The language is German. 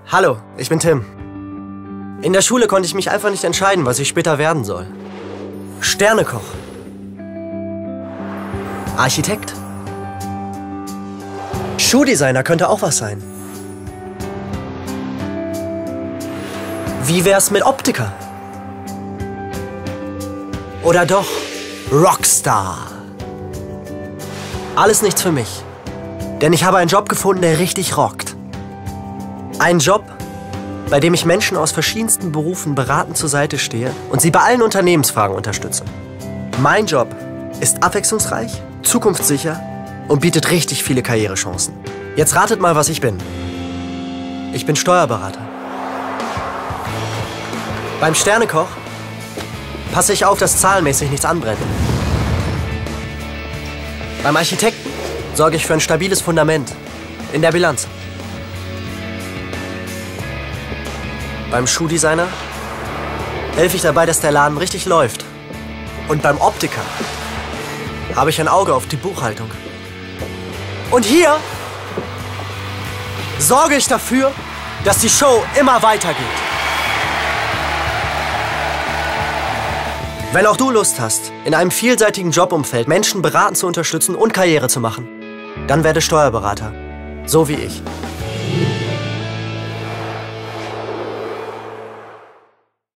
Hallo, ich bin Tim. In der Schule konnte ich mich einfach nicht entscheiden, was ich später werden soll. Sternekoch. Architekt. Schuhdesigner könnte auch was sein. Wie wär's mit Optiker? Oder doch Rockstar? Alles nichts für mich. Denn ich habe einen Job gefunden, der richtig rockt. Ein Job, bei dem ich Menschen aus verschiedensten Berufen beratend zur Seite stehe und sie bei allen Unternehmensfragen unterstütze. Mein Job ist abwechslungsreich, zukunftssicher und bietet richtig viele Karrierechancen. Jetzt ratet mal, was ich bin. Ich bin Steuerberater. Beim Sternekoch passe ich auf, dass zahlenmäßig nichts anbrennt. Beim Architekten sorge ich für ein stabiles Fundament in der Bilanz. Beim Schuhdesigner helfe ich dabei, dass der Laden richtig läuft. Und beim Optiker habe ich ein Auge auf die Buchhaltung. Und hier sorge ich dafür, dass die Show immer weitergeht. Wenn auch du Lust hast, in einem vielseitigen Jobumfeld Menschen beraten zu unterstützen und Karriere zu machen, dann werde Steuerberater, so wie ich.